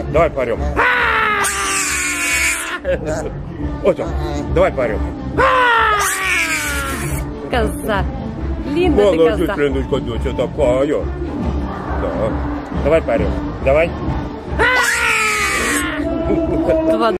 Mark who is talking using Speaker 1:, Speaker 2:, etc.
Speaker 1: Давай поорем. Вот он. Давай поорем.
Speaker 2: Коза. Линда ты
Speaker 1: Молодец,
Speaker 2: коза.
Speaker 1: Леночка, доча такая. Да. Давай поорем. Давай.